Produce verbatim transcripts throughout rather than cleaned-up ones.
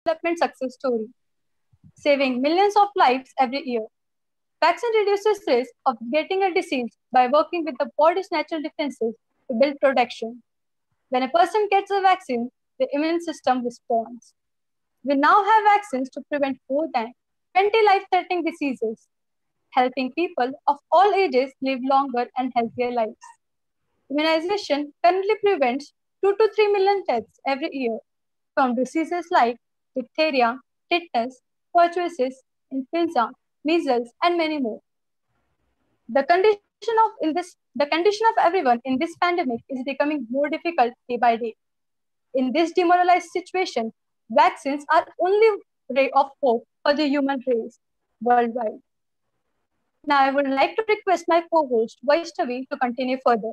development success story, saving millions of lives every year. Vaccine reduces risk of getting a disease by working with the body's natural defenses to build protection. When a person gets a vaccine, the immune system responds. We now have vaccines to prevent more than twenty life-threatening diseases, helping people of all ages live longer and healthier lives. Immunization currently prevents two to three million deaths every year from diseases like diphtheria, tetanus, pertussis, influenza, measles, and many more. The condition of in this the condition of everyone in this pandemic is becoming more difficult day by day. In this demoralized situation, vaccines are only ray of hope for the human race worldwide. Now I would like to request my co-host Vaishnavi to continue further.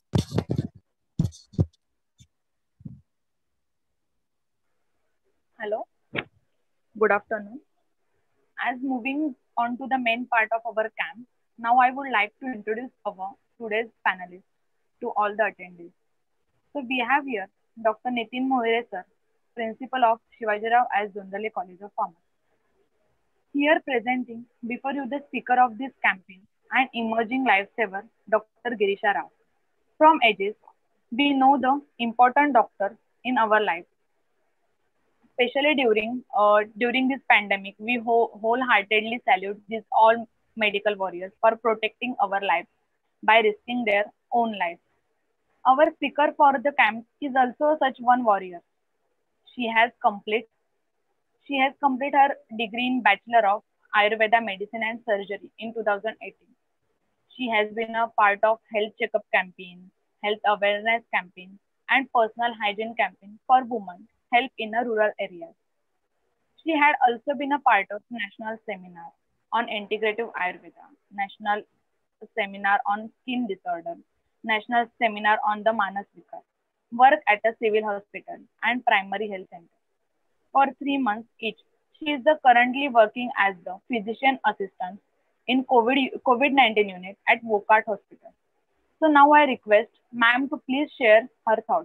Hello, good afternoon. As moving on to the main part of our camp, now I would like to introduce our today's panelists to all the attendees. So we have here Doctor Nitin Mohere sir, Principal of Shivajirao S. Zondale College of Pharmacy. Here presenting before you the speaker of this campaign and emerging lifesaver, Doctor Girisha Rao. From ages, we know the important doctor in our life. Especially during uh, during this pandemic, we whole, wholeheartedly salute these all medical warriors for protecting our lives by risking their own lives. Our speaker for the camp is also such one warrior. She has complete she has completed her degree in Bachelor of Ayurveda Medicine and Surgery in two thousand eighteen. She has been a part of health checkup campaign, health awareness campaign, and personal hygiene campaign for women help in a rural areas. She had also been a part of national seminar on integrative Ayurveda, national seminar on skin disorder, national seminar on the Manas Vikar, work at a civil hospital and primary health center for three months each. She is the currently working as the physician assistant in COVID, COVID-nineteen unit at Wockhardt Hospital. So now I request ma'am to please share her thoughts.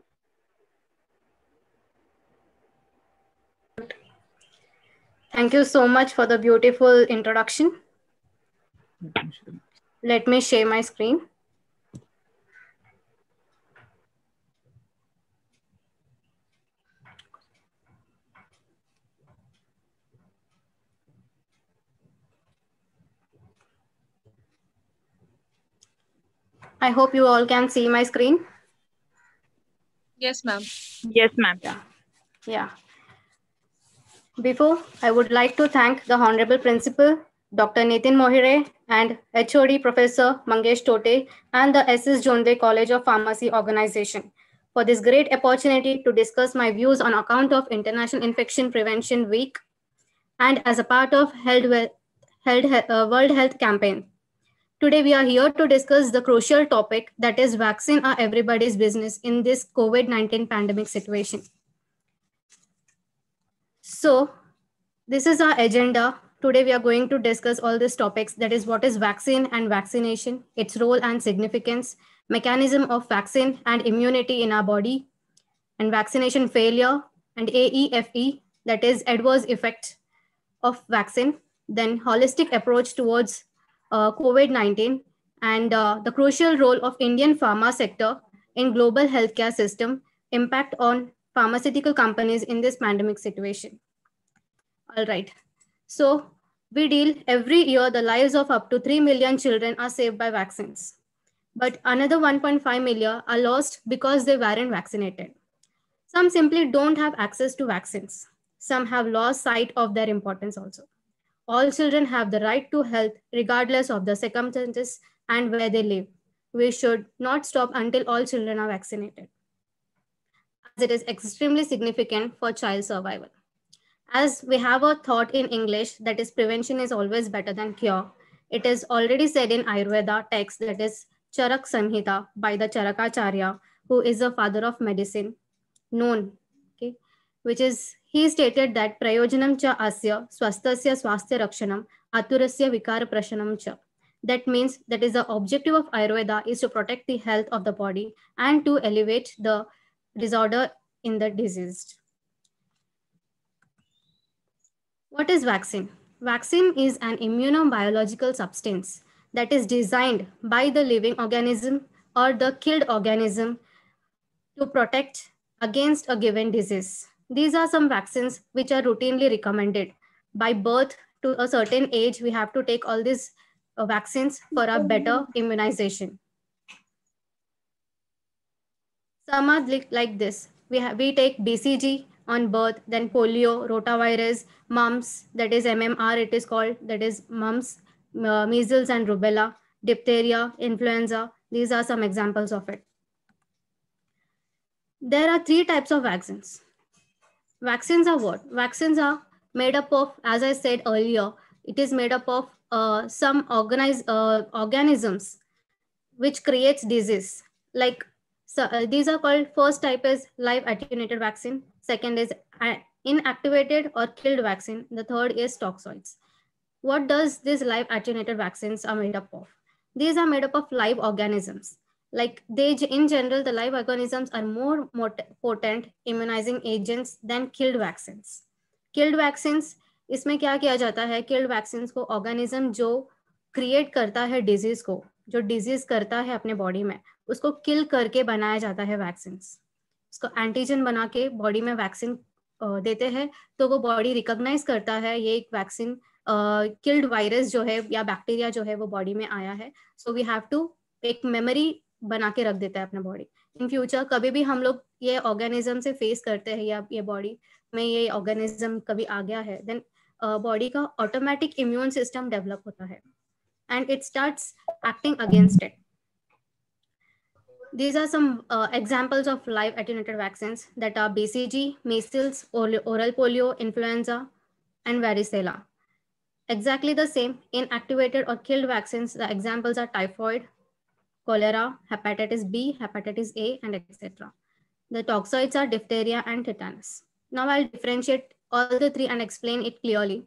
Thank you so much for the beautiful introduction. Let me share my screen. I hope you all can see my screen. Yes, ma'am. Yes, ma'am. Yeah. Yeah. Before, I would like to thank the Honorable Principal, Doctor Nitin Mohere, and H O D Professor Mangesh Tote, and the S S Jonde College of Pharmacy organization for this great opportunity to discuss my views on account of International Infection Prevention Week and as a part of Health, Health, uh, World Health Campaign. Today, we are here to discuss the crucial topic that is vaccine are everybody's business in this COVID nineteen pandemic situation. So, this is our agenda. Today, we are going to discuss all these topics. That is, what is vaccine and vaccination, its role and significance, mechanism of vaccine and immunity in our body, and vaccination failure, and A E F E, that is, adverse effect of vaccine, then holistic approach towards uh, COVID nineteen, and uh, the crucial role of Indian pharma sector in global healthcare system, impact on pharmaceutical companies in this pandemic situation. All right. So we deal every year the lives of up to three million children are saved by vaccines. But another one point five million are lost because they weren't vaccinated. Some simply don't have access to vaccines. Some have lost sight of their importance also. All children have the right to health regardless of the circumstances and where they live. We should not stop until all children are vaccinated, as it is extremely significant for child survival. As we have a thought in English that is prevention is always better than cure, it is already said in Ayurveda text, that is Charak Samhita by the Charakacharya, who is the father of medicine, known, okay, which is, he stated that prayojanam cha asya swastasya swasthya rakshanam aturasya vikara prashanam cha. That means that is the objective of Ayurveda is to protect the health of the body and to elevate the disorder in the diseased. What is vaccine? Vaccine is an immunobiological substance that is designed by the living organism or the killed organism to protect against a given disease. These are some vaccines which are routinely recommended. By birth to a certain age, we have to take all these uh, vaccines for a better immunization. Some are like, like this. We, have, we take B C G on birth, then polio, rotavirus, mumps, that is M M R it is called, that is mumps, uh, measles and rubella, diphtheria, influenza. These are some examples of it. There are three types of vaccines. Vaccines are what? Vaccines are made up of, as I said earlier, it is made up of uh, some organized uh, organisms which creates disease. Like so, uh, these are called, first type is live attenuated vaccine. Second is inactivated or killed vaccine. The third is toxoids. What does these live attenuated vaccines are made up of? These are made up of live organisms. Like they, in general, the live organisms are more potent immunizing agents than killed vaccines. Killed vaccines, इसमें क्या किया जाता है? Killed vaccines को organism जो create करता है disease को, जो disease करता है अपने body में, उसको kill करके बनाया जाता है vaccines. उसको antigen बना के body में vaccine uh, देते हैं, तो वो body recognize करता है ये एक vaccine किल्ड uh, वायरस जो है या बैक्टीरिया जो है वो बॉडी में आया है. सो वी हैव टू एक मेमोरी बना के रख देता है अपने बॉडी. इन फ्यूचर कभी भी हम लोग ये ऑर्गेनिज्म से फेस करते हैं या ये बॉडी में ये ऑर्गेनिज्म कभी आ गया है, देन बॉडी uh, का ऑटोमेटिक इम्यून सिस्टम डेवलप होता है and it starts acting against it. These are some uh, examples of live attenuated vaccines that are B C G, measles, oral polio, influenza, and varicella. Exactly the same, inactivated or killed vaccines, the examples are typhoid, cholera, hepatitis B, hepatitis A, and et cetera. The toxoids are diphtheria and tetanus. Now I'll differentiate all the three and explain it clearly.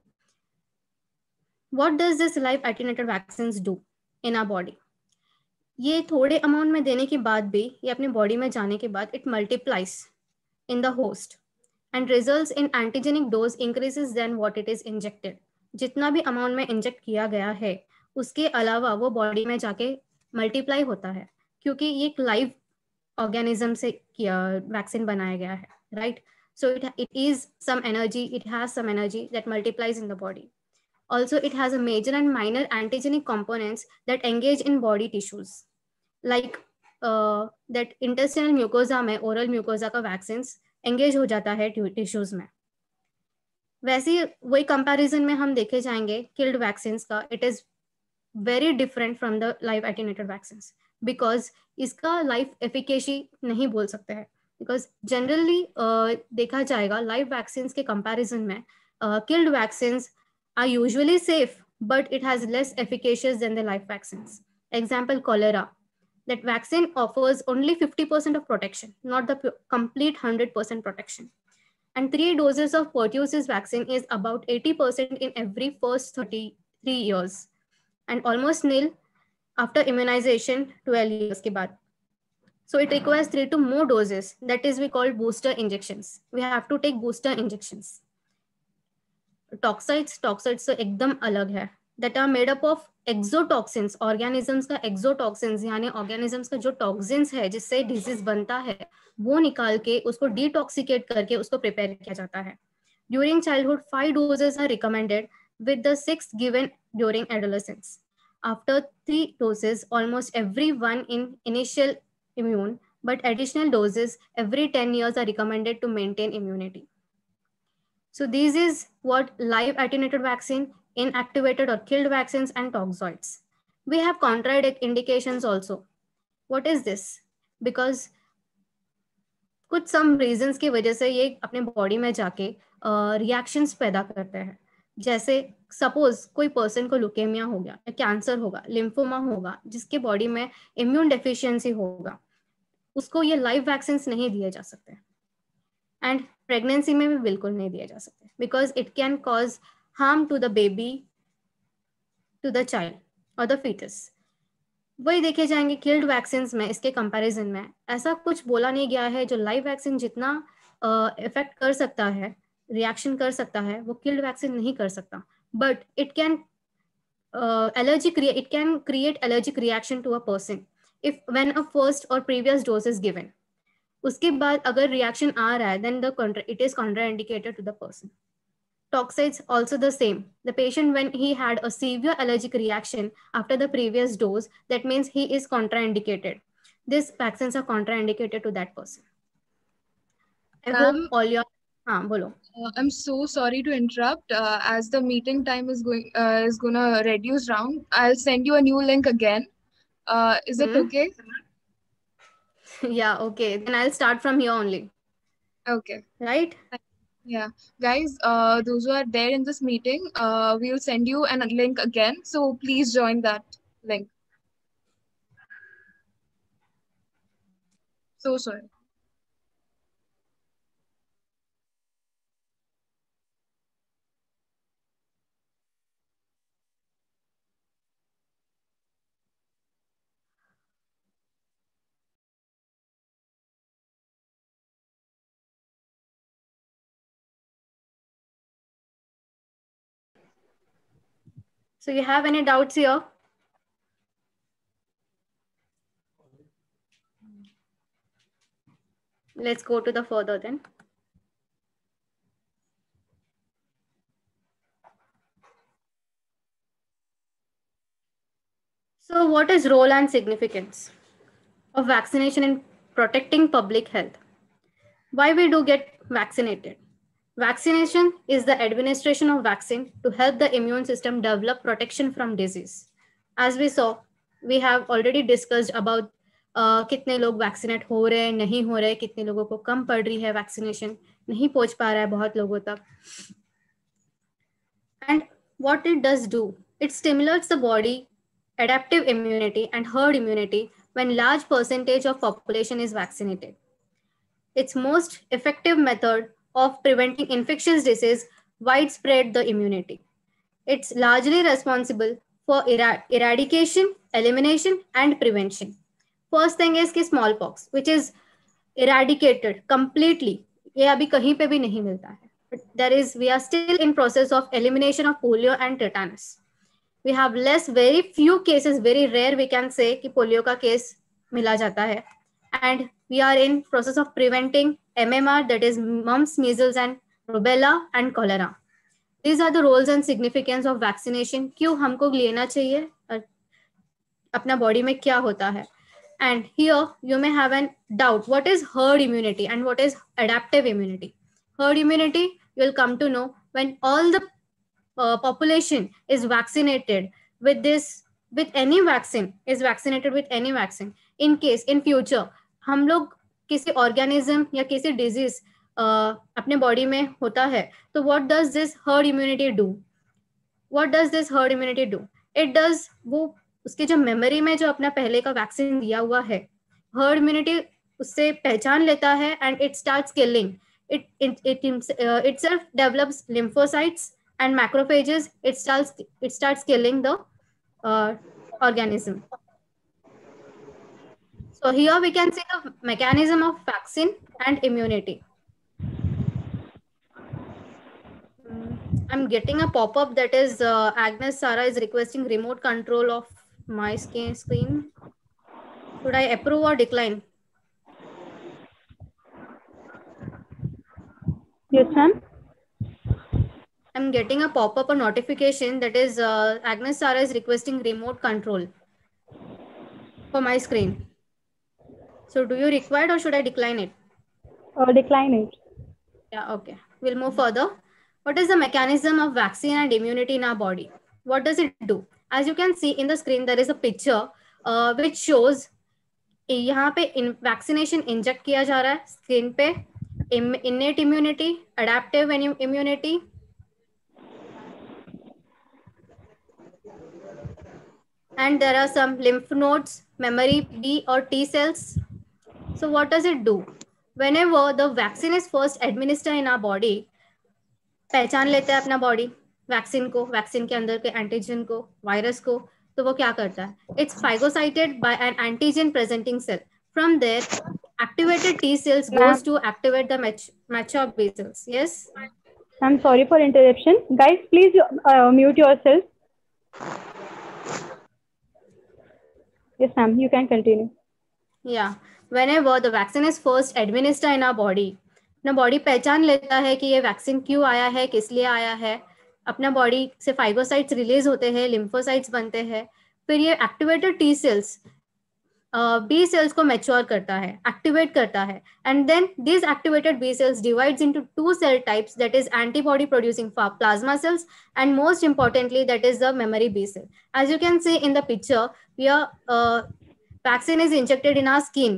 What does this live attenuated vaccines do in our body? ये थोड़े amount में देने के बाद भी, ये अपने body में जाने के बाद, it multiplies in the host and results in antigenic dose increases than what it is injected. जितना भी अमाउंट में इंजेक्ट किया गया है उसके अलावा वो बॉडी में जाके मल्टीप्लाई होता है, क्योंकि ये एक लाइव ऑर्गेनिज्म से किया वैक्सीन बनाया गया है, right? So it it is some energy, it has some energy that multiplies in the body. Also it has a major and minor antigenic components that engage in body tissues, like that intestinal mucosa में oral mucosa का vaccine engage हो जाता है tissues में. वैसे वही comparison में हम देखे जाएंगे किल्ड वैक्सीन्स का, it is very different from the live attenuated vaccines, because इसका लाइफ एफिकेसी नहीं बोल सकते हैं, बिकॉज जनरली uh, देखा जाएगा लाइव वैक्सीन्स के कंपैरिजन में killed vaccines are usually safe but it has less efficacious than the live vaccines. Example cholera, that vaccine offers only fifty percent of protection, not the complete one hundred percent protection. And three doses of pertussis vaccine is about eighty percent in every first thirty-three years and almost nil after immunization twelve years के बाद. So it requires three to more doses. That is we call booster injections. We have to take booster injections. Toxoids, toxoids तो एकदम अलग है. That are made up of exotoxins, organisms का exotoxins यानी organisms का जो toxins है जिससे disease बनता है वो निकाल के उसको detoxicate करके उसको prepare किया जाता है. During childhood, five doses are recommended with the sixth given during adolescence. After three doses, almost everyone in initial immune, but additional doses every ten years are recommended to maintain immunity. So this is what live attenuated vaccine, inactivated or killed vaccines, and toxoids. We have contraindications also. What is this? Because कुछ some reasons की वजह से ये अपने body में जाके reactions पैदा करते हैं. जैसे suppose कोई person को leukemia हो गया, cancer होगा, lymphoma होगा, जिसके body में immune deficiency होगा, उसको ये live vaccines नहीं दिए जा सकते. And pregnancy में भी बिल्कुल नहीं दिए जा सकते, because it can cause harm to the baby, to the child or the fetus. वही देखे जाएंगे किल्ड वैक्सीन्स में, इसके कंपैरिजन में ऐसा कुछ बोला नहीं गया है जो लाइव वैक्सीन जितना इफेक्ट uh, कर सकता है रिएक्शन कर सकता है वो किल्ड वैक्सीन नहीं कर सकता, but it can allergic it can create allergic reaction to a person if when a first or previous dose is given. उसके बाद अगर reaction आ रहा है then the contra it is contraindicated to the person. Toxids also the same. The patient when he had a severe allergic reaction after the previous dose, that means he is contraindicated. These vaccines are contraindicated to that person. I hope all your हाँ बोलो. Uh, I'm so sorry to interrupt. Uh, as the meeting time is going uh, is gonna reduce round, I'll send you a new link again. Uh, is it Hmm? okay? Yeah, okay. Then I'll start from here only. Okay. Right? Yeah, guys. Uh, those who are there in this meeting, uh, we'll send you a link again. So please join that link. So sorry. So you have any doubts here? Let's go to the further then. So what is role and significance of vaccination in protecting public health? Why we do get vaccinated? Vaccination is the administration of vaccine to help the immune system develop protection from disease. As we saw, we have already discussed about uh, कितने लोग vaccinate हो रहे हैं, नहीं हो रहे, कितने लोगों को कम पड़ रही है वैक्सीनेशन, नहीं पहुंच पा रहा है बहुत लोगों तक. And what it does do, it stimulates the body adaptive immunity and herd immunity when large percentage of population is vaccinated. Its most effective method of preventing infectious disease widespread the immunity. It's largely responsible for era eradication, elimination, and prevention. First thing is कि smallpox, which is eradicated completely. ये अभी कहीं पे भी नहीं मिलता है. But there is, we are still in process of elimination of polio and tetanus. We have less, very few cases, very rare we can say कि polio का case मिला जाता है. And we are in process of preventing M M R, that is mumps, measles, and rubella and cholera. These are the roles and significance of vaccination. क्यों हमको लेना चाहिए, अपना body में क्या होता है. And here you may have a doubt, what is herd immunity and what is adaptive immunity? Herd immunity you'll come to know when all the uh, population is vaccinated with this, with any vaccine, is vaccinated with any vaccine. In case in future हम लोग किसी organism या किसी disease uh, अपने body में होता है, तो what does this herd immunity do? What does this herd immunity do? It does, वो उसके जो मेमोरी में जो अपना पहले का वैक्सीन दिया हुआ है, हर्ड इम्यूनिटी उससे पहचान लेता है and it starts killing it it it uh, itself develops lymphocytes and macrophages. It starts it starts killing the uh, organism. So here we can see the mechanism of vaccine and immunity. I'm getting a pop-up that is uh, Agnes Sara is requesting remote control of my screen. Should I approve or decline? Yes, ma'am. I'm getting a pop-up, a notification that is uh, Agnes Sara is requesting remote control for my screen. So do you require or should I decline it? Uh, decline it. Yeah, okay. We'll move further. What is the mechanism of vaccine and immunity in our body? What does it do? As you can see in the screen, there is a picture uh, which shows यहाँ पे in vaccination inject किया जा रहा है screen पे. Innate immunity, adaptive immunity, and there are some lymph nodes, memory B or T cells. So what does it do? Whenever the vaccine is first administered in our body, पहचान लेता है अपना body vaccine को, vaccine के अंदर के antigen को, virus को, तो वो क्या करता है? It's phagocyted by an antigen presenting cell. From there, activated T cells goes to activate the mature B cells. Yes? I'm sorry for interruption. Guys, please uh, mute yourself. Yes, ma'am, you can continue. Yeah, whenever the vaccine is first administered in our body, अपना body पहचान लेता है कि ये vaccine क्यों आया है, किस लिए आया है, अपना बॉडी से फाइगोसाइट्स रिलीज होते हैं, लिम्फोसाइट्स बनते हैं, फिर ये activated T cells B cells को मैच्योर करता है, एक्टिवेट करता है, and then this activated B cells divides into two cell types, that is antibody producing plasma cells and most importantly that is the memory B cell. As you can see in the picture, we are vaccine is injected in our skin.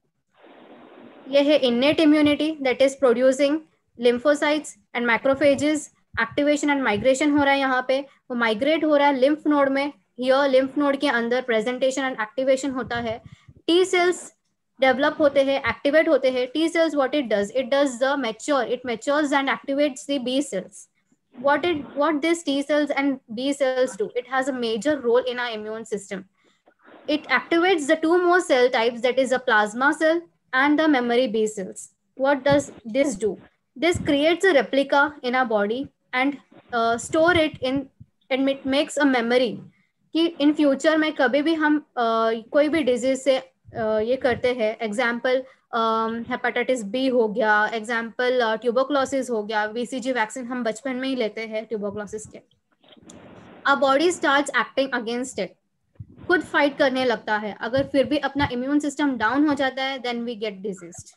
ये है innate immunity that is producing lymphocytes and macrophages. Activation and migration हो रहा है यहाँ पे, वो migrate हो रहा है lymph node में. Here lymph node के अंदर presentation and activation होता है. T cells develop होते हैं, activate होते हैं. T cells what it does? It does the mature. It matures and activates the B cells. What it what these T cells and B cells do? It has a major role in our immune system. It activates the two more cell types, that is a plasma cell and the memory B cells. What does this do? This creates a replica in our body and uh, store it in, and it makes a memory कि in future में कभी भी हम uh, कोई भी disease से uh, ये करते हैं. Example हेपेटाइटिस um, बी हो गया, एग्जाम्पल ट्यूबरकुलोसिस हो गया. बीसीजी वैक्सीन हम बचपन में ही लेते हैं ट्यूबरकुलोसिस के. Our body starts acting against it. खुद फाइट करने लगता है. अगर फिर भी अपना इम्यून सिस्टम डाउन हो जाता है, देन वी गेट डिजीज्ड.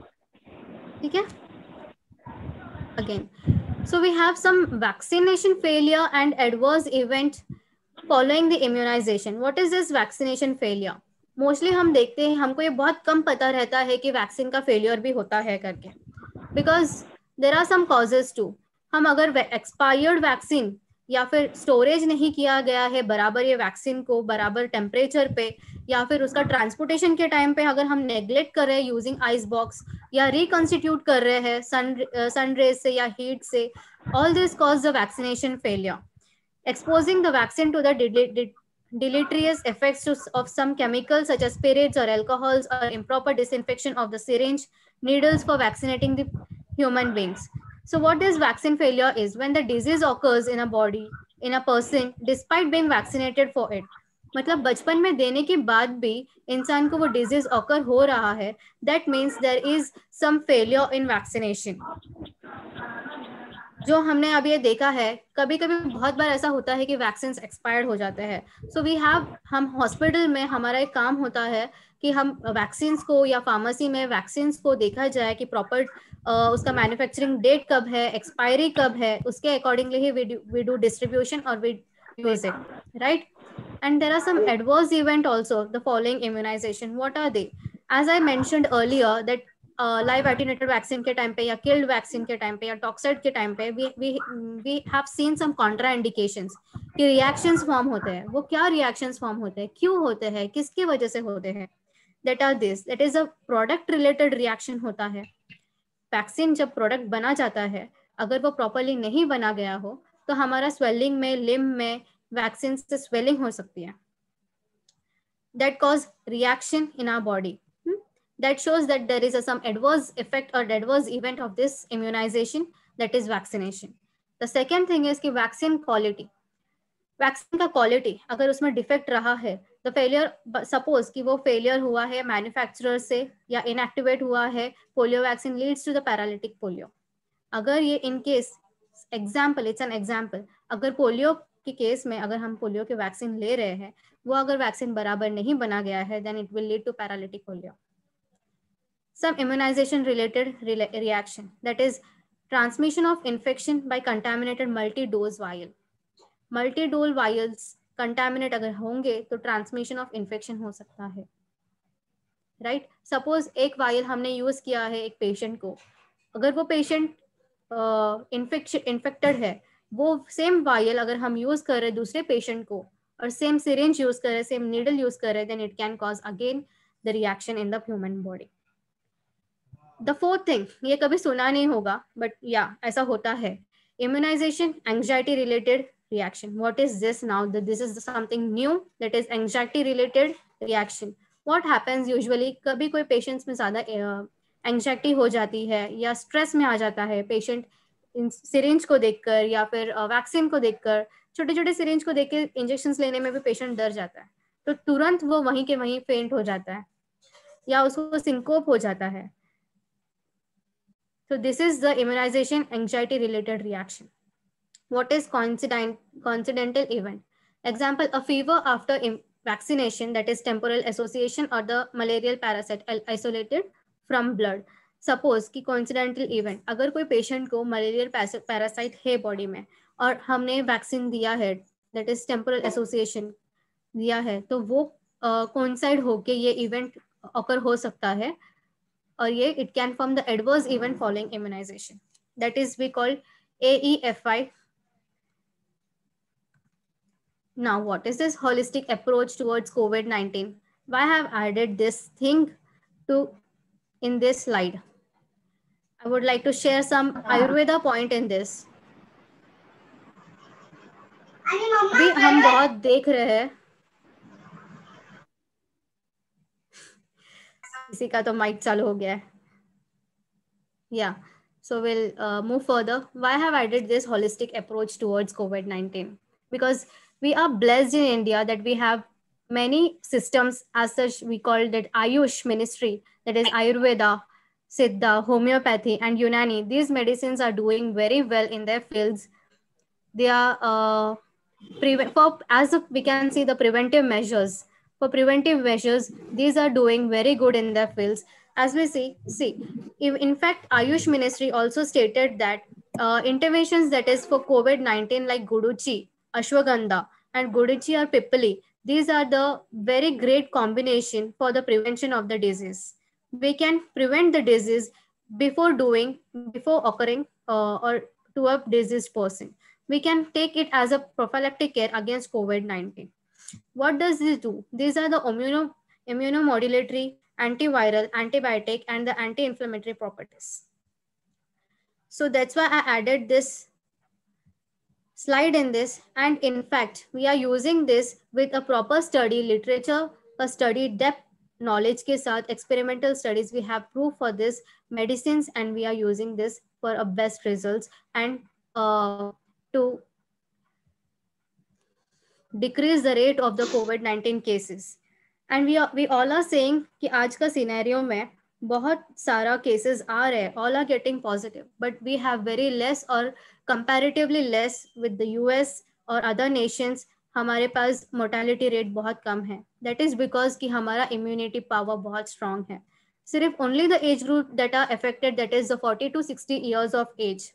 ठीक है. Again, so we have some vaccination failure and adverse event following the immunization. What is this vaccination failure? Mostly हम देखते हैं, हमको ये बहुत कम पता रहता है कि वैक्सीन का फेलियर भी होता है करके, because there are some causes too. हम अगर एक्सपायर्ड वैक्सीन या फिर स्टोरेज नहीं किया गया है बराबर ये वैक्सीन को बराबर टेम्परेचर पे, या फिर उसका ट्रांसपोर्टेशन के टाइम पे अगर हम नेग्लेक्ट कर रहे हैं यूजिंग आइस बॉक्स, या रिकॉन्स्टिट्यूट कर रहे हैं सन सन रेज से या हीट से, all this cause the vaccination failure. Exposing the vaccine to the deleterious effects of some chemicals such as spirits or alcohols, or improper disinfection of the syringe, needles for vaccinating the human beings. So what this vaccine failure is? When the disease occurs in a body, in a person, despite being vaccinated for it. मतलब बचपन में देने के बाद भी इंसान को वो डिजीज ऑकर हो रहा है, that means there is some failure in vaccination. जो हमने अभी ये देखा है, कभी कभी बहुत बार ऐसा होता है कि वैक्सीन एक्सपायर्ड हो जाते हैं. सो वी हैव, हम हॉस्पिटल में हमारा एक काम होता है कि हम वैक्सीन को या फार्मेसी में वैक्सीन को देखा जाए कि प्रॉपर uh, उसका मैन्युफैक्चरिंग डेट कब है, एक्सपायरी कब है, उसके अकॉर्डिंगली ही वी डू डिस्ट्रीब्यूशन और we use it, right. And there are some adverse event also the following immunization. What are they? As I mentioned earlier that live attenuated vaccine के time पे या killed vaccine के time पे या toxoid के time पे we we we have seen some contraindications कि reactions form होते हैं. वो क्या रिएक्शंस फॉर्म होते हैं, क्यों होते हैं, किसकी वजह से होते हैं? That are this, that is a product related reaction होता है. वैक्सीन जब प्रोडक्ट बना जाता है, अगर वो प्रॉपरली नहीं बना गया हो तो हमारा स्वेलिंग में, लिम्ब में वैक्सीन से स्वेलिंग हो सकती है. That cause reaction in our body. That shows that there is a some adverse effect or adverse event of this immunization, that is vaccination. The second thing is कि vaccine quality. Vaccine का quality अगर उसमें defect रहा है, तो failure, suppose कि वो failure हुआ है मैन्युफैक्चरर से या इनएक्टिवेट हुआ है, polio vaccine leads to the paralytic polio. अगर ये in case, example, it's an example, अगर पोलियो के केस में अगर हम पोलियो के वैक्सीन ले रहे हैं, वो अगर वैक्सीन बराबर नहीं बना गया है, then it will lead to paralytic polio. Some immunization related re reaction, that is transmission of infection by contaminated multi-dose vial. Multi-dose vials contaminate अगर होंगे तो transmission of infection हो सकता है, right? Suppose एक vial हमने use किया है एक patient को, अगर वो patient uh, infection infected है, वो same vial अगर हम use कर रहे दूसरे patient को और same syringe use कर रहे, same needle use कर रहे, then it can cause again the reaction in the human body. The fourth thing, ये कभी सुना नहीं होगा बट या ऐसा होता है, immunization anxiety related reaction. What is this now? This is something new, that is anxiety related reaction. What happens usually, कभी कोई पेशेंट्स में ज्यादा एंजाइटी हो जाती है या स्ट्रेस में आ जाता है, पेशेंट सिरिंज को देखकर या फिर वैक्सीन को देखकर, छोटे छोटे सिरिंज को देख के इंजेक्शन लेने में भी पेशेंट डर जाता है, तो तुरंत वो वहीं के वहीं फेंट हो जाता है या उसको सिंकोप हो जाता है. So this is the immunization anxiety related reaction. What is coincident, coincidental event? Example, a fever after vaccination, that is temporal association, or the malarial parasite isolated from blood. Suppose कि coincidental event, अगर कोई patient को malarial parasite है body में और हमने vaccine दिया है, that is temporal association दिया है, तो वो uh, coincide होके ये event occur हो सकता है, और ये it can form the adverse event following immunization. That is we call A E F I. Now, what is this holistic approach towards COVID nineteen? Why have I added this thing to in this slide? I would like to share some Ayurveda point in this. भी हम बहुत देख रहे हैं, किसी का तो mic चालू हो गया है. Yeah, so we'll uh, move further. Why have I added this holistic approach towards COVID nineteen? Because we are blessed in India that we have many systems, as such we call that Ayush ministry, that is Ayurveda, Siddha, homeopathy and Unani. These medicines are doing very well in their fields. They are, uh, for, as we can see the preventive measures, for preventive measures, these are doing very good in their fields. As we see, see, if, in fact, Ayush ministry also stated that uh, interventions that is for COVID nineteen like Guduchi, Ashwagandha and Guduchi or Pipali, these are the very great combination for the prevention of the disease. We can prevent the disease before doing, before occurring uh, or to a diseased person. We can take it as a prophylactic care against COVID nineteen. What does this do? These are the immuno, immunomodulatory, antiviral, antibiotic, and the anti-inflammatory properties. So that's why I added this slide in this. And in fact, we are using this with a proper study literature, a study depth knowledge ke saath, experimental studies. We have proof for this medicines, and we are using this for a best results and uh, to decrease the rate of the COVID nineteen cases. And we are, we all are saying कि आज का scenario में बहुत सारा cases आ रहे हैं, all are getting positive, but we have very less or comparatively less with the U S or other nations. हमारे पास mortality rate बहुत कम है. That is because कि हमारा immunity power बहुत strong है. सिर्फ only the age group that are affected, that is the forty to sixty years of age.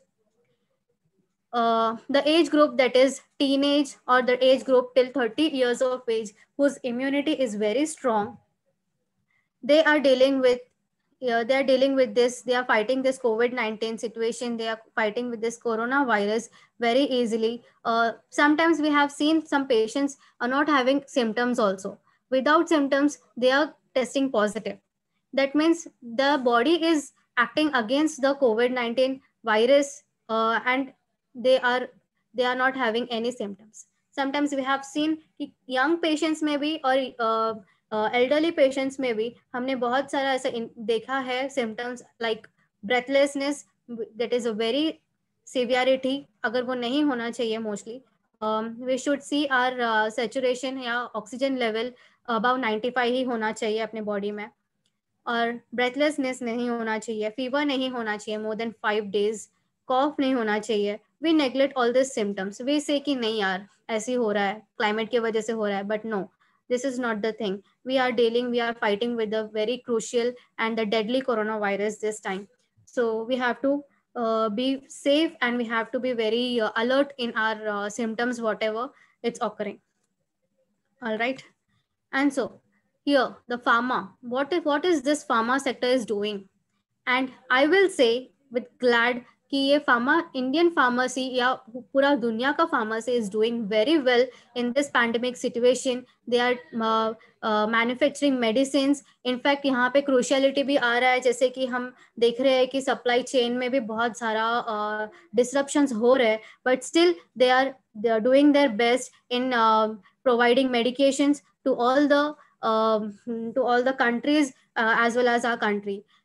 Uh, the age group that is teenage or the age group till thirty years of age, whose immunity is very strong, they are dealing with, uh, they are dealing with this, they are fighting this COVID nineteen situation, they are fighting with this coronavirus very easily. Uh, sometimes we have seen some patients are not having symptoms also. Without symptoms, they are testing positive. That means the body is acting against the COVID nineteen virus uh, and they are they are not having any symptoms. Sometimes we have seen young patients में भी और uh, uh, elderly patients में भी हमने बहुत सारा ऐसा देखा है symptoms like breathlessness, that is a very severity. अगर वो नहीं होना चाहिए mostly, um, we should see our uh, saturation या oxygen level above ninety-five ही होना चाहिए अपने body में, और breathlessness नहीं होना चाहिए, fever नहीं होना चाहिए more than five days, cough नहीं होना चाहिए. We neglect all these symptoms. We say कि नहीं यार ऐसे हो रहा है, climate की वजह से हो रहा है, but no, this is not the thing. We are dealing, we are fighting with the very crucial and the deadly coronavirus this time. So we have to uh, be safe and we have to be very uh, alert in our uh, symptoms, whatever it's occurring. All right. And so here the pharma, what is, what is this pharma sector is doing? And I will say with glad कि ये pharma, Indian pharmacy या पूरा दुनिया का pharmacy is doing very well in this pandemic situation. They are manufacturing medicine. In fact यहाँ पे क्रूशियलिटी भी आ रहा है, जैसे कि हम देख रहे हैं कि सप्लाई चेन में भी बहुत सारा डिसरप्शंस uh, हो रहे हैं, but still they are they are doing their best in providing medications to all the to all the countries as well as our country.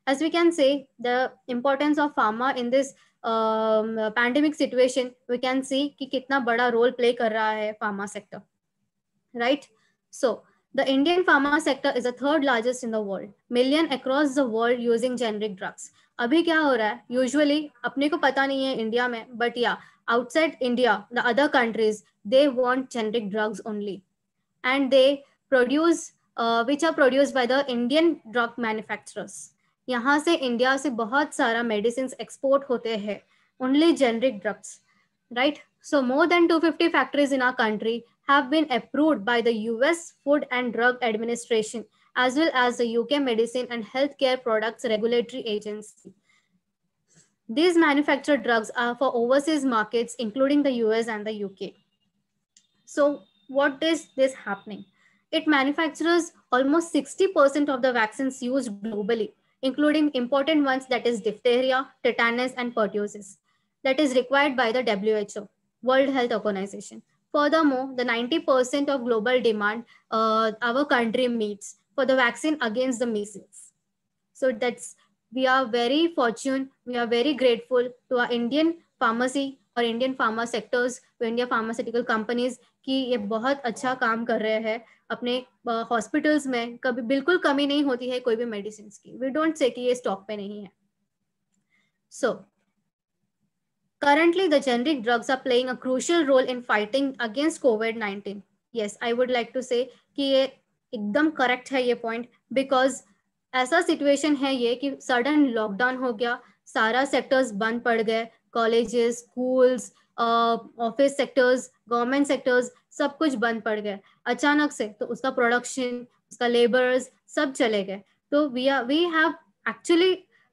As we can say, the importance of pharma in this um, pandemic situation, we can see कि कितना बड़ा role play कर रहा है pharma sector, right? So the Indian pharma sector is the third largest in the world, million across the world using generic drugs. अभी क्या हो रहा है, यूजुअली अपने को पता नहीं है इंडिया में, बट या outside India, the other countries, they want generic drugs only, and they produce uh, which are produced by the Indian drug manufacturers. यहाँ से इंडिया से बहुत सारा मेडिसिन एक्सपोर्ट होते हैं, only generic drugs, right? So more than two hundred fifty factories in our country have been approved by the U S Food and Drug Administration, as well as the U K Medicine and Healthcare Products Regulatory Agency. These manufactured drugs are for overseas markets, including the U S and the U K. So what is this happening? It manufactures almost sixty percent of the vaccines used globally, including important ones, that is diphtheria, tetanus, and pertussis, that is required by the W H O, World Health Organization. Furthermore, the ninety percent of global demand uh, our country meets for the vaccine against the measles. So that's, we are very fortunate, we are very grateful to our Indian pharmacy और Indian pharma sectors, India pharmaceutical companies की ये बहुत अच्छा काम कर रहे हैं अपने हॉस्पिटल्स में. कभी बिल्कुल कमी नहीं होती है कोई भी मेडिसिन की. वी डोंट से कि ये स्टॉक पे नहीं है. सो currently the generic drugs are playing a crucial role in fighting against COVID nineteen. Yes, I would like to say कि ये एकदम करेक्ट है ये पॉइंट, बिकॉज ऐसा सिचुएशन है ये कि सडन लॉकडाउन हो गया, सारा सेक्टर्स बंद पड़ गए, colleges, schools, office sectors, government sectors, सब कुछ बंद पड़ गए अचानक से. तो उसका प्रोडक्शन, उसका लेबर्स सब चले गए. तो we are we have actually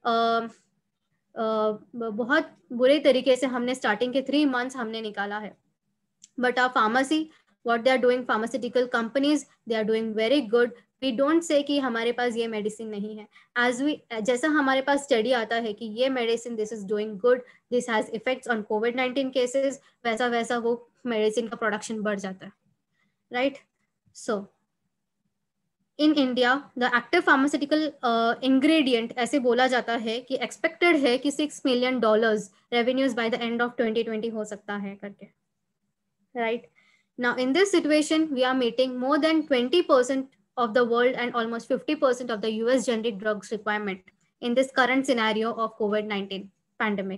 बहुत बुरे तरीके से हमने स्टार्टिंग के थ्री मंथ्स हमने निकाला है. But our pharmacy, what they are doing, pharmaceutical companies, they are doing very good. We don't say कि हमारे पास ये मेडिसिन नहीं है. As we, जैसा हमारे पास स्टडी आता है कि ये medicine, this is doing good, this has effects on COVID nineteen cases, वैसा वैसा वो मेडिसिन का प्रोडक्शन बढ़ जाता है, right? So in India, the active pharmaceutical uh, ingredient ऐसे बोला जाता है कि expected है कि six million dollars revenues by the end of twenty twenty हो सकता है करके, right? Now, in this situation, we are meeting more than twenty percent of the world and almost fifty percent of the U S generic drugs requirement in this current scenario of COVID nineteen pandemic.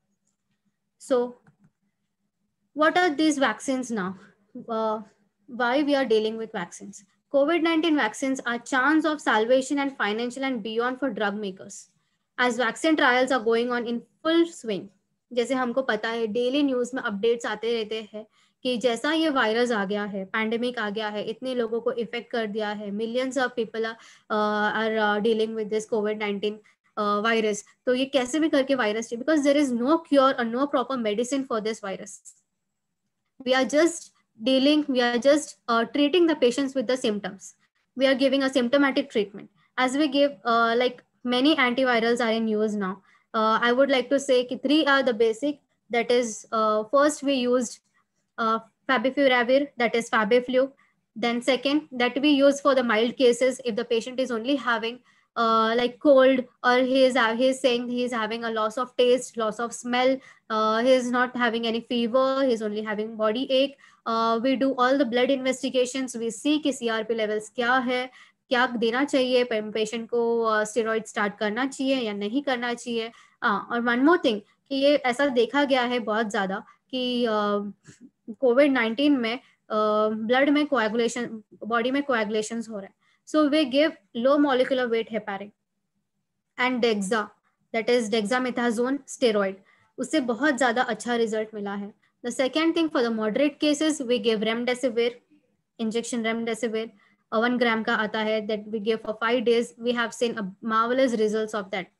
So, what are these vaccines now? Uh, why we are dealing with vaccines? COVID nineteen vaccines are chance of salvation and financial and beyond for drug makers, as vaccine trials are going on in full swing. जैसे हमको पता है, daily news में updates आते रहते हैं कि जैसा ये वायरस आ गया है, पैंडेमिक आ गया है, इतने लोगों को इफेक्ट कर दिया है, millions of people are dealing with this Covid nineteen virus. तो ये कैसे भी करके वायरस चाहिए, because there is no cure और no proper medicine for this virus. We are just dealing, we are just uh, treating the patients with the symptoms. We are giving a symptomatic treatment. As we give, uh, like many antivirals are in use now. Uh, I would like to say that three are the basic. That is, uh, first we used uh, Favipiravir, that is Fabiflu. Then second, that we use for the mild cases if the patient is only having uh, like cold, or he is, uh, he is saying he is having a loss of taste, loss of smell, uh, he is not having any fever, he is only having body ache. Uh, we do all the blood investigations. We see कि C R P levels क्या है, क्या देना चाहिए, patient को steroid start करना चाहिए या नहीं करना चाहिए. uh, और वन मोर थिंग कि ये ऐसा देखा गया है बहुत ज़्यादा कि कोविड नाइनटीन में ब्लड uh, में कोएगुलेशन, बॉडी में कोएगुलेशंस हो रहे हैं. So we give low molecular weight heparin and dexa, that is dexamethasone steroid. उससे बहुत ज़्यादा अच्छा रिजल्ट मिला है. The second thing, for the moderate cases, we give remdesivir, injection remdesivir, uh, one gram का आता है, that we give for five days. We have seen a marvelous results of that,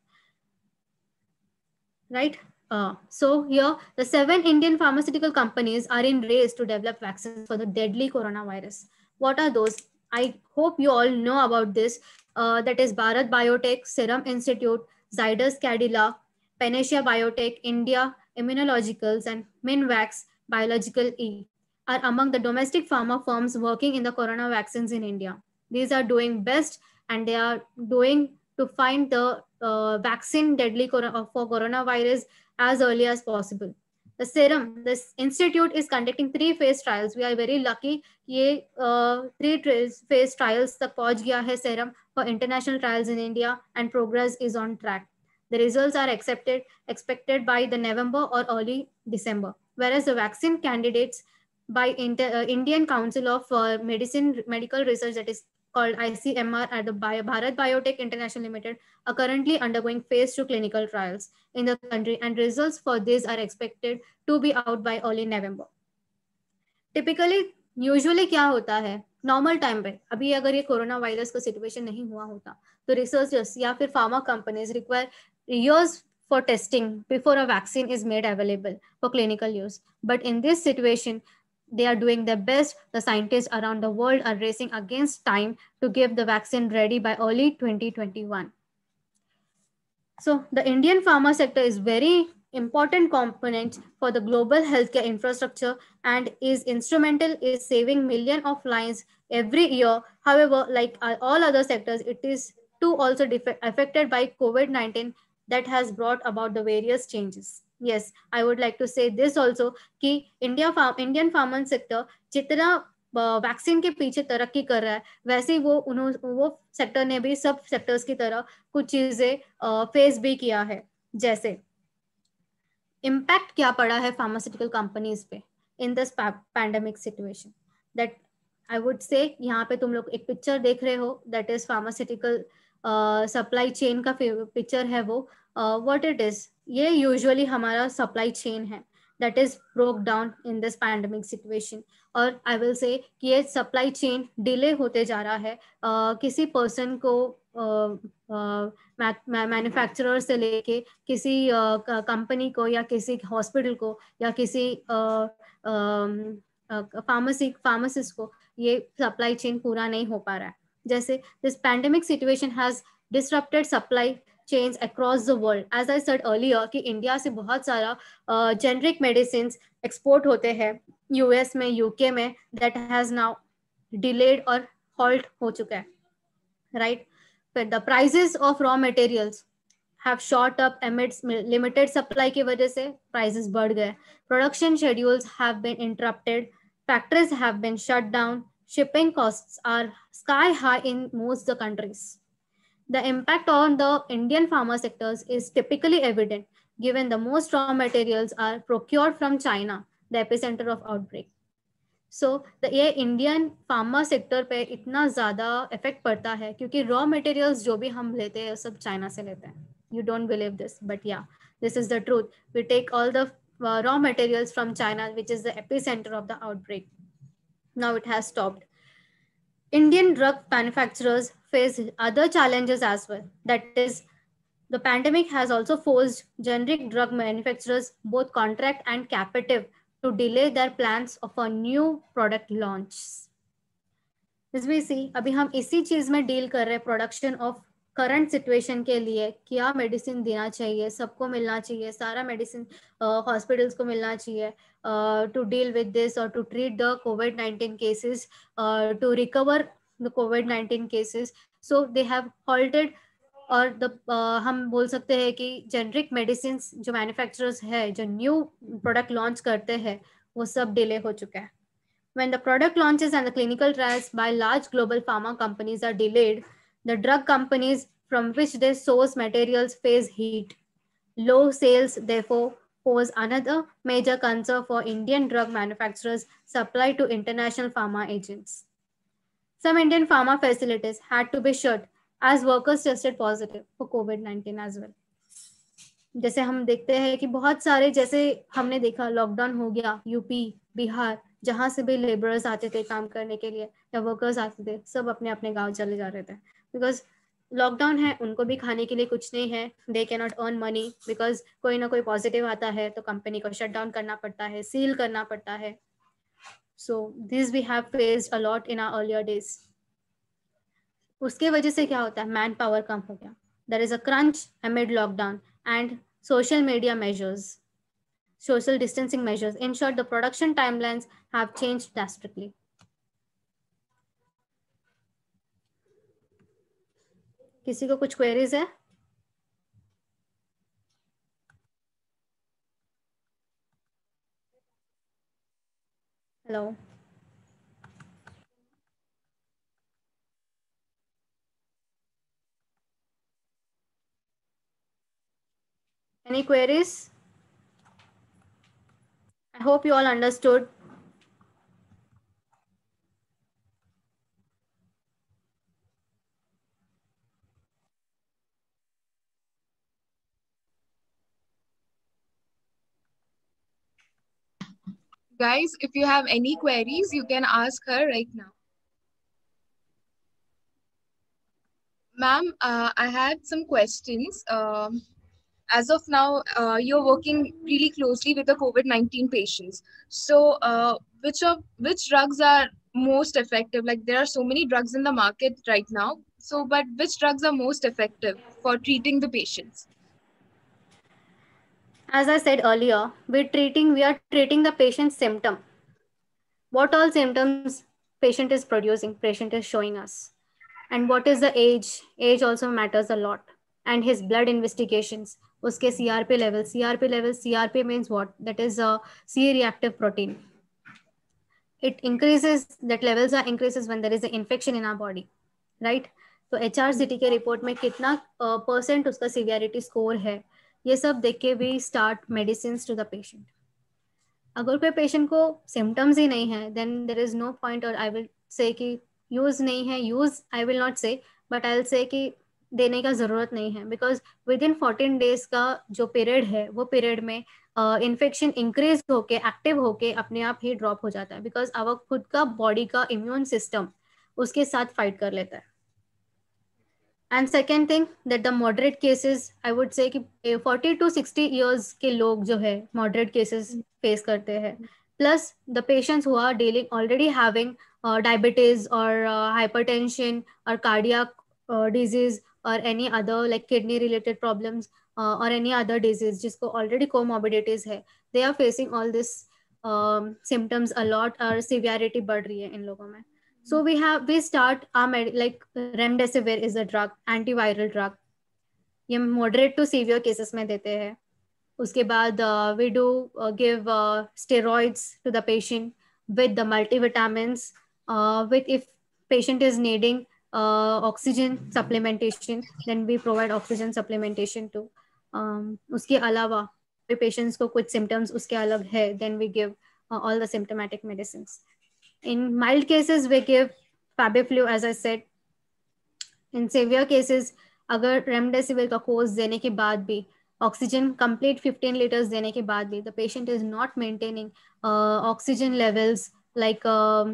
right? Uh, so here, the seven Indian pharmaceutical companies are in race to develop vaccines for the deadly coronavirus. What are those? I hope you all know about this. Uh, that is Bharat Biotech, Serum Institute, Zydus Cadila, Panacea Biotech, India Immunologicals, and Minvax Biological E are among the domestic pharma firms working in the corona vaccines in India. These are doing best, and they are doing to find the uh, vaccine deadly cor- for coronavirus as early as possible. The serum, this institute is conducting three phase trials. We are very lucky. ये uh, three phase trials तक पहुंच गया है serum for international trials in India, and progress is on track. The results are accepted expected by the November or early December. Whereas the vaccine candidates by Inter, uh, Indian Council of uh, Medicine Medical Research, that is called I C M R at the Bio, Bharat Biotech International Limited, are currently undergoing phase two clinical trials in the country, and results for this are expected to be out by early November. Typically, usually क्या होता है normal time पे, अभी अगर ये corona virus का situation नहीं हुआ होता तो रिसर्चर्स या फिर pharma companies require years for testing before a vaccine is made available for clinical use. But in this situation, they are doing their best. The scientists around the world are racing against time to give the vaccine ready by early twenty twenty-one. So the Indian pharma sector is very important component for the global healthcare infrastructure and is instrumental in saving millions of lives every year. However, like all other sectors, it is too also affected by COVID nineteen that has brought about the various changes. Yes, I would like to say this also कि India farm Indian pharma sector जितना vaccine के पीछे तरक्की कर रहा है, वैसे ही वो उन्होंने वो सेक्टर ने भी सब सेक्टर्स की तरह कुछ चीजें फेस भी किया है. जैसे इम्पैक्ट क्या पड़ा है फार्मास्यूटिकल कंपनीज पे in this pandemic situation, that I would say यहाँ पे तुम लोग एक पिक्चर देख रहे हो, that is pharmaceutical supply chain का पिक्चर है वो. व्हाट इट इज, ये यूजुअली हमारा सप्लाई चेन है that is broke down in this pandemic situation. और I will say कि ये supply chain delay होते जा रहा है. uh, किसी person को मैन्युफैक्चरर uh, uh, से लेके किसी कंपनी uh, को या किसी हॉस्पिटल को या किसी फार्मेसी फार्मासिस्ट को ये सप्लाई चेन पूरा नहीं हो पा रहा है. जैसे this pandemic situation has disrupted supply chains across the world. As I said earlier कि इंडिया से बहुत सारा जेनरिक uh, मेडिसिन एक्सपोर्ट होते हैं यूएस में, यूके में, that has now delayed और halt हो चुका है, right? But the prices of raw materials have shot up amidst limited supply की वजह से prices बढ़ गए. Production schedules have been interrupted, factories have been shut down, shipping costs are sky high in most the countries. The impact on the Indian pharma sectors is typically evident given the most raw materials are procured from China, the epicenter of outbreak. So the ये Indian pharma sector पे इतना ज़्यादा effect पड़ता है क्योंकि raw materials जो भी हम लेते हैं सब China से लेते हैं. You don't believe this, but yeah, this is the truth. We take all the uh, raw materials from China, which is the epicenter of the outbreak. Now it has stopped. Indian drug manufacturers face other challenges as well. That is, the pandemic has also forced generic drug manufacturers, both contract and captive, to delay their plans of a new product launch. As we see, अभी हम इसी चीज में deal कर रहे हैं production of current situation के लिए. क्या मेडिसिन देना चाहिए, सबको मिलना चाहिए, सारा मेडिसिन हॉस्पिटल्स को मिलना चाहिए टू डील विद दिस और to treat the COVID nineteen cases, to recover the COVID nineteen cases. So they have halted. और द uh, हम बोल सकते हैं कि जेनरिक मेडिसिन जो मैन्युफैक्चरर्स है जो न्यू प्रोडक्ट लॉन्च करते हैं वो सब डिले हो चुका है. When the product launches and the clinical trials by large global pharma companies are delayed, the drug companies from which they source materials face heat. Low sales, therefore, pose another major concern for Indian drug manufacturers' supply to international pharma agents. Some Indian pharma facilities had to be shut as workers tested positive for COVID nineteen as well. जैसे हम देखते हैं कि बहुत सारे, जैसे हमने देखा लॉकडाउन हो गया यूपी, बिहार, जहाँ से भी लेबरर्स आते थे काम करने के लिए या वर्कर्स आते थे, सब अपने अपने गांव चले जा रहे थे बिकॉज लॉकडाउन है, उनको भी खाने के लिए कुछ नहीं है. They can not earn money because कोई ना कोई पॉजिटिव आता है तो कंपनी को शट डाउन करना पड़ता है, सील करना पड़ता है. So this we have faced a lot in our earlier days. उसके वजह से क्या होता है, मैन पावर कम हो गया. There is a crunch amid lockdown and social media measures, social distancing measures. In short, the production timelines have changed drastically. किसी को कुछ queries है? Hello. Any queries? I hope you all understood. Guys, if you have any queries, you can ask her right now. Ma'am, uh, I had some questions. Um, as of now, uh, you're working really closely with the COVID nineteen patients. So, uh, which of which drugs are most effective? Like there are so many drugs in the market right now. So, but which drugs are most effective for treating the patients? As I said earlier, we're treating, we are treating the patient's symptom. What all symptoms patient is producing, patient is showing us. And what is the age? Age also matters a lot. And his blood investigations, uske C R P level. C R P level, C R P means what? That is a C-reactive protein. It increases, that levels are increases when there is an infection in our body, right? तो H R C T के report में कितना percent उसका severity score है, ये सब देख के we start medicine to the patient. अगर कोई पेशेंट को सिम्टम्स ही नहीं है, then there is no point, और आई विल से कि यूज नहीं है, use I will not say, but I will say कि देने का ज़रूरत नहीं है, because within fourteen days का जो पीरियड है, वो पीरियड में इन्फेक्शन uh, इंक्रीज होके, एक्टिव होके अपने आप ही ड्रॉप हो जाता है, बिकॉज अब खुद का बॉडी का इम्यून सिस्टम उसके साथ फाइट कर लेता है. And second thing that the moderate cases, I would say कि फोर्टी टू सिक्सटी ईयर्स के लोग जो है मॉडरेट केसेस फेस करते हैं, plus the patients who are dealing already having diabetes और हाइपरटेंशन और कार्डियक डिजीज और any other like kidney related problems और एनी अदर डिजीज जिसको ऑलरेडी कोमॉर्बिडिटीज है, they are facing all this symptoms a lot और severity बढ़ रही है इन लोगों में. So we have, we start our med, like remdesivir is a drug, antiviral drug. ये moderate to severe cases में देते हैं. उसके बाद uh, we do uh, give uh, steroids to the patient with the multivitamins. Uh, with if patient is needing uh, oxygen supplementation, then we provide oxygen supplementation too. Um, उसके अलावा patients को कुछ symptoms उसके अलग है, then we give uh, all the symptomatic medicines. In mild cases, we give Fabiflu, as I said. In severe cases, अगर remdesivir का course देने के बाद भी, ऑक्सीजन कंप्लीट फिफ्टीन लीटर्स देने के बाद भी, the patient is not maintaining oxygen levels like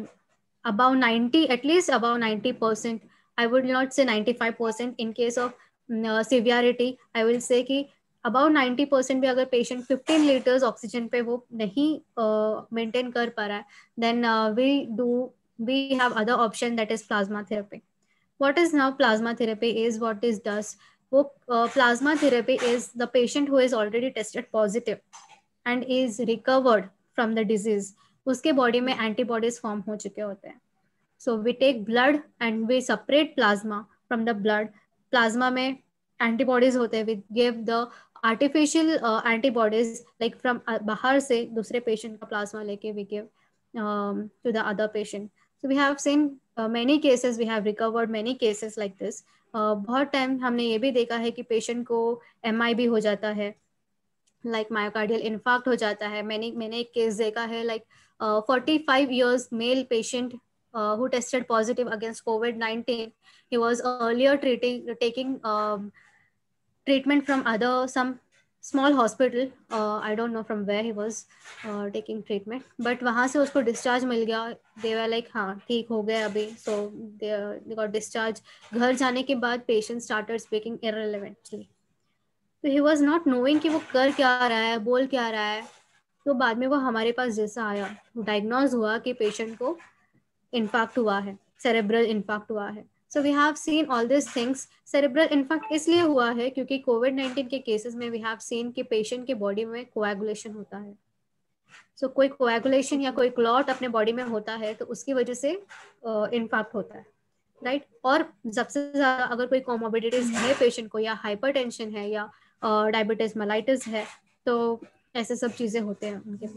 above ninety, at least above ninety percent. I would not say ninety-five percent. In case of uh, severity, I will say कि about ninety percent भी अगर patient fifteen litres oxygen पे वो नहीं maintain uh, कर पा रहा है, then we do we have other option that is plasma therapy. What is now plasma therapy is, what is does, वो plasma therapy is the patient who is already tested positive and is recovered from the disease, उसके body में antibodies form हो चुके होते हैं. So we take blood and we separate plasma from the blood. Plasma में antibodies होते हैं, we give the artificial antibodies like from बाहर से दूसरे पेशेंट का प्लाज्मा लेके we give to the other patient. So we have seen many cases, we have recovered many cases like this. बहुत time हमने ये भी देखा है कि पेशेंट को एम आई भी हो जाता है, लाइक मायोकार्डियल इन्फार्क्ट हो जाता है. मैंने मैंने एक केस देखा है, like forty five years male patient uh, who tested positive against COVID nineteen. He was earlier treating, taking um, treatment from other, some small hospital. Uh, I don't know from where he was uh, taking treatment, but वहाँ से उसको discharge मिल गया. They were like, हाँ ठीक हो गया अभी. So they, they got discharged. घर जाने के बाद patient started speaking irrelevantly. So he was not knowing कि वो कर क्या रहा है, बोल क्या रहा है. तो बाद में वो हमारे पास जैसा आया, डायग्नोज हुआ कि पेशेंट को इन्फाक्ट हुआ है, सेरेब्रल इन्फाक्ट हुआ है. So we have seen all this things. Cerebral infarct इसलिए हुआ है क्योंकि कोविड नाइन्टीन के केसेस में वी हैव सीन कि पेशेंट के बॉडी में कोएगुलेशन होता है. सो so, कोई कोएगुलेशन या कोई क्लॉट अपने बॉडी में होता है तो उसकी वजह से इन्फाक्ट uh, होता है, राइट right? और सबसे ज़्यादा अगर कोई कोमोबिडिटीज है पेशेंट को, या हाइपरटेंशन है, या डायबिटीज uh, मेलाइटिस है, तो ऐसे सब चीज़ें होते हैं उनके.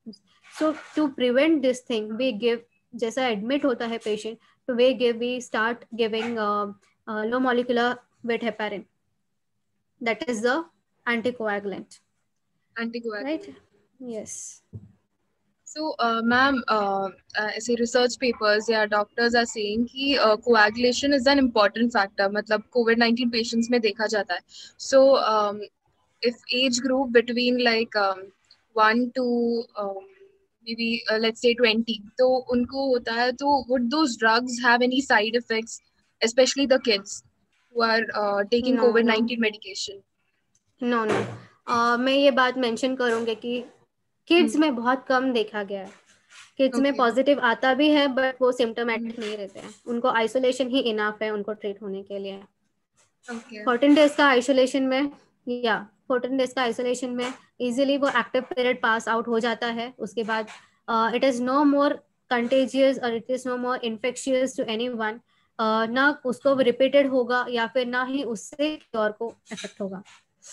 So to prevent this thing, we give, जैसा admit होता है patient, तो we give, we start giving uh, uh, low molecular weight heparin. That is the anticoagulant. Anticoagulant. Right? Yes. So, uh, ma'am, uh, uh, ऐसे research papers या doctors are saying कि uh, coagulation is an important factor. मतलब COVID nineteen patients में देखा जाता है. So, um, if age group between like um, one to um, maybe uh, let's say twenty, तो उनको होता है, तो would those drugs have any side effects, especially the kids who are uh, taking No, COVID no. nineteen medication? No no uh, मैं ये बात mention करूंगी कि किड्स में बहुत कम देखा गया है. किड्स में Okay. पॉजिटिव आता भी है बट वो सिम्टोमेटिक नहीं रहते हैं. उनको आइसोलेशन ही इनफ है उनको ट्रीट होने के लिए. Okay. फोर्टीन डेज का आइसोलेशन में या फोर्टीन डेज का आइसोलेशन में इजीली वो एक्टिव पीरियड पास आउट हो जाता है. उसके बाद it is no more contagious और it is no more infectious to anyone. ना उसको रिपीटेड होगा या फिर ना ही उससे क्योर को इफेक्ट होगा.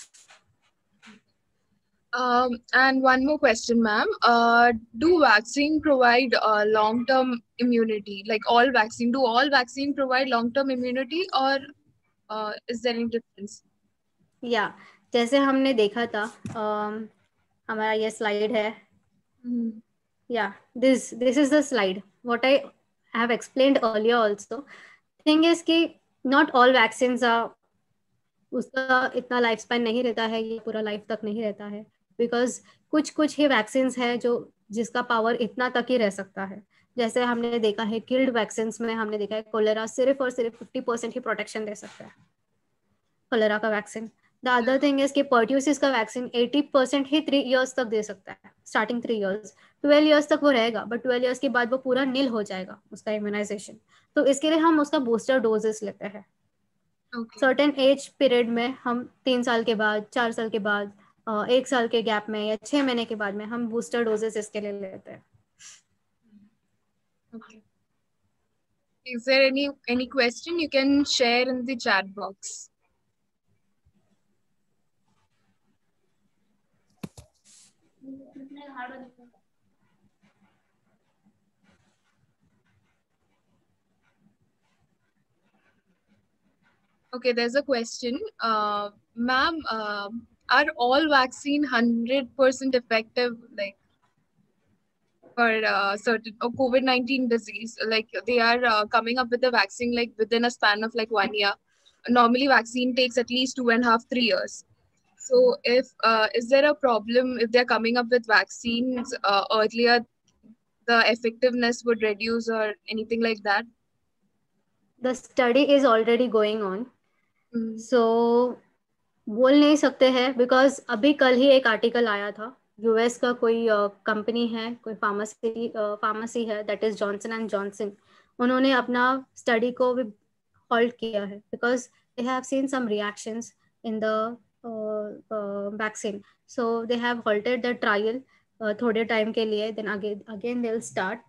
Um, and one more question, ma'am. Uh, do vaccine provide uh, long-term immunity? Like all vaccine, do all vaccine provide long-term immunity, or uh, is there any difference? या yeah, जैसे हमने देखा था um, हमारा ये slide है. Yeah this this is the slide what I have explained earlier also. Thing is कि not all vaccines are, उसका इतना लाइफ स्पैन नहीं रहता है, ये पूरा लाइफ तक नहीं रहता है. बिकॉज कुछ कुछ ही वैक्सीन्स है जो जिसका पावर इतना तक ही रह सकता है. जैसे हमने देखा है किल्ड वैक्सीन्स में हमने देखा है कोलेरा सिर्फ और सिर्फ फिफ्टी परसेंट ही प्रोटेक्शन दे सकता है कोलेरा का vaccine. The other thing is कि पर्ट्यूसिस का वैक्सीन एटी परसेंट ही थ्री इयर्स तक दे सकता है. Starting three years twelve years तक वो रहेगा, बट ट्वेल्व इयर्स के बाद वो पूरा नील हो जाएगा उसका इम्यूनाइजेशन. तो इसके लिए हम उसका बूस्टर डोजेस लेते हैं. सर्टेन एज पीरियड में हम तीन साल के बाद, चार साल के बाद, एक साल के गैप में या छह महीने के बाद में हम बूस्टर डोजेस इसके लिए लेते हैं. Okay. Is there any any question you can share in the chat box? Okay, there's a question. Uh, ma'am, uh, are all vaccine one hundred percent effective, like for uh, certain or COVID nineteen disease? Like they are uh, coming up with a vaccine like within a span of like one year. Normally, vaccine takes at least two and a half, three years. So, if uh, is there a problem if they're coming up with vaccines uh, earlier, the effectiveness would reduce or anything like that? The study is already going on. Mm. So बोल नहीं सकते हैं because अभी कल ही एक article आया था. US का कोई कंपनी uh, है, कोई फार्मेसी फार्मेसी है, that is Johnson and Johnson. उन्होंने अपना स्टडी को भी हॉल्ट किया है because they have seen some reactions in the vaccine. So they have halted the trial थोड़े टाइम के लिए, then again again they will start.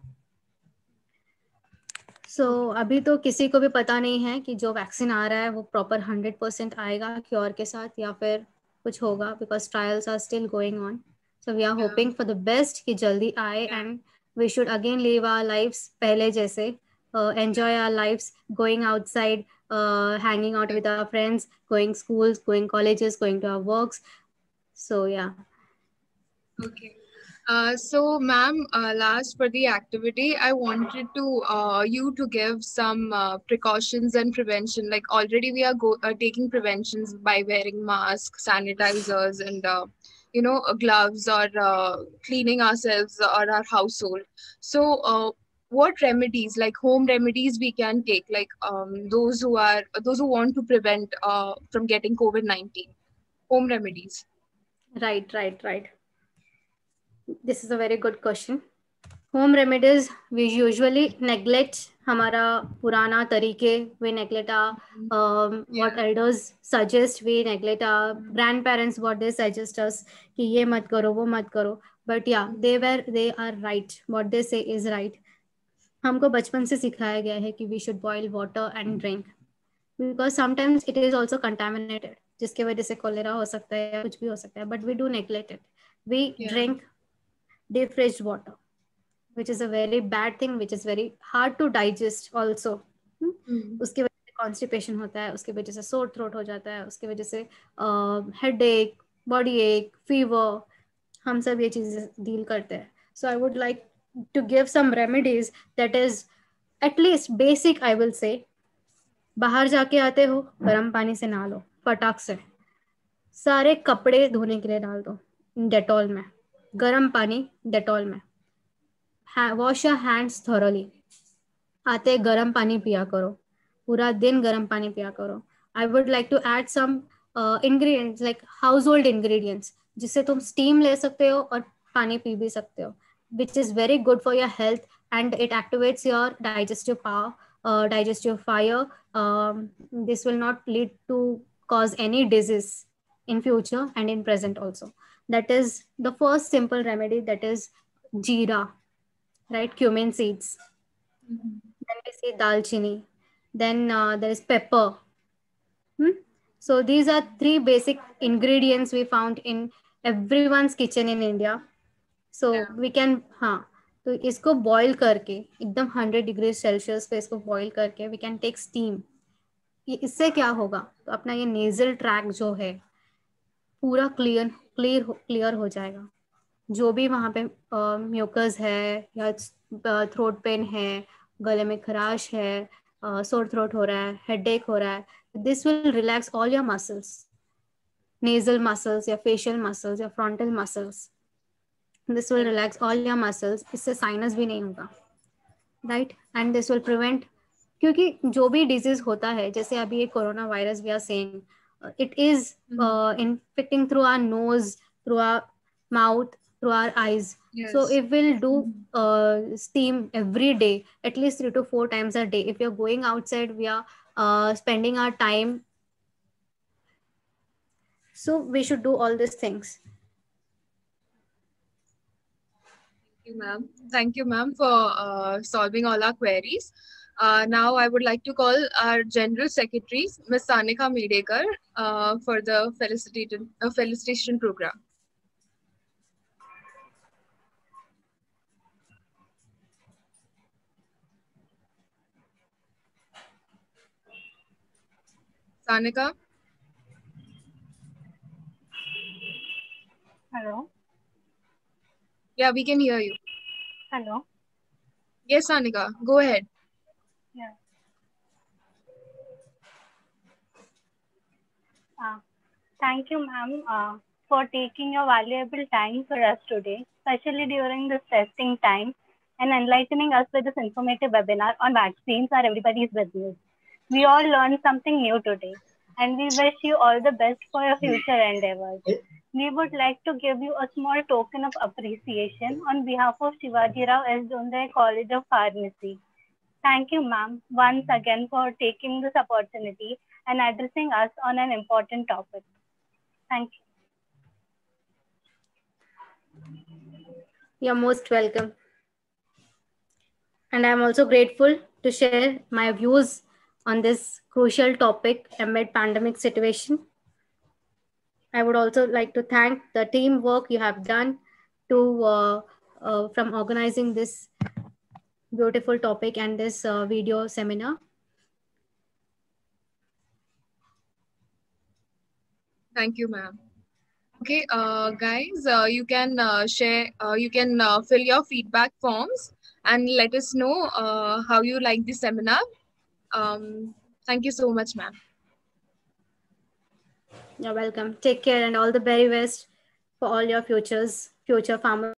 So so, अभी तो किसी को भी पता नहीं है कि जो वैक्सीन आ रहा है वो प्रॉपर हंड्रेड परसेंट आएगा क्योर के साथ या फिर कुछ होगा, because trials are still going on. So we are hoping for the best कि जल्दी आए and we should again live our lifes पहले जैसे, enjoy our lifes, going outside, hanging out with our friends, going schools, going colleges, going to our works. So yeah. Okay. Uh, so, ma'am, uh, last for the activity, I wanted to uh, you to give some uh, precautions and prevention. Like already we are go uh, taking preventions by wearing masks, sanitizers, and uh, you know uh, gloves, or uh, cleaning ourselves or our household. So, uh, what remedies, like home remedies, we can take? Like um, those who are those who want to prevent uh, from getting COVID nineteen, home remedies. Right, right, right. This is a very good question. Home remedies, we usually neglect हमारा पुराना तरीके, we neglect our um, Yeah. what elders suggest, we neglect our grandparents what they suggest us कि ये मत करो वो मत करो. But yeah, they were they are right. What they say is right. हमको बचपन से सिखाया गया है कि we should boil water and drink because sometimes it is also contaminated, जिसके वजह से कोलेरा हो सकता है या कुछ भी हो सकता है. But we do neglect it. We Yeah. drink defrosted water, which is a very bad thing, which is very hard to digest also. hmm? Mm. उसकी वजह से कॉन्स्टिपेशन होता है, उसकी वजह से सोर थ्रोट हो जाता है, उसकी वजह से हेड एक, बॉडी एक, फीवर, हम सब ये चीज़ें डील करते हैं. So I would like to give some remedies that is at least basic. I will say बाहर जाके आते हो, गर्म पानी से नहा लो फटाक से. सारे कपड़े धोने के लिए डाल दो डेटॉल में, गर्म पानी डेटॉल में. Wash your hands thoroughly. आते गर्म पानी पिया करो, पूरा दिन गर्म पानी पिया करो. I would like to add some ingredients like household ingredients, जिससे तुम स्टीम ले सकते हो और पानी पी भी सकते हो, which is very good for your health and it activates your digestive power, digestive fire. This will not lead to cause any disease in future and in present also. That is the first simple remedy, that is jeera, right? Cumin seeds. Mm-hmm. Then we see dalchini. Then uh, there is pepper. Hmm? So these are three basic ingredients we found in everyone's kitchen in India. So yeah. we can हाँ तो इसको boil करके एकदम one hundred degrees Celsius पे इसको boil करके we can take steam. ये इससे क्या होगा, तो अपना ये नेजल ट्रैक जो है पूरा क्लियर क्लियर क्लियर हो जाएगा. जो भी वहाँ पे म्यूकस है या थ्रोट पेन है, गले में खराश है, सोर थ्रोट हो रहा है, हेडेक हो रहा है, this will relax all your muscles, nasal muscles या फेशियल मसल्स या frontal muscles. This will relax all your muscles. इससे साइनस भी नहीं होगा, right? And this will prevent, क्योंकि जो भी डिजीज होता है, जैसे अभी ये corona virus we are saying, it is infecting through our nose, through our mouth, through our eyes. Yes. So if we'll do uh, steam every day, at least three to four times a day, if you're going outside, we are uh, spending our time. So we should do all these things. Thank you, ma'am. Thank you, ma'am, for uh, solving all our queries. Uh, now I would like to call our General Secretary, Miz Sanika Medekar, uh, for the felicitation, uh, felicitation program. Sanika? Hello? Yeah, we can hear you. Hello? Yes, Sanika, go ahead. Yeah. Uh, thank you, ma'am, uh, for taking your valuable time for us today, especially during this testing time, and enlightening us with this informative webinar on vaccines are everybody's business. We all learned something new today, and we wish you all the best for your future endeavors. We would like to give you a small token of appreciation on behalf of Shivaji Rao S. Dhunde College of Pharmacy. Thank you, ma'am, once again for taking this opportunity and addressing us on an important topic. Thank you. You're most welcome. And I'm also grateful to share my views on this crucial topic amid pandemic situation. I would also like to thank the teamwork you have done to uh, uh, from organizing this beautiful topic and this uh, video seminar. Thank you, ma'am. Okay, uh, guys, uh, you can uh, share, uh, you can uh, fill your feedback forms and let us know uh, how you like the seminar. Um, thank you so much, ma'am. You're welcome. Take care and all the very best for all your futures, future farmers.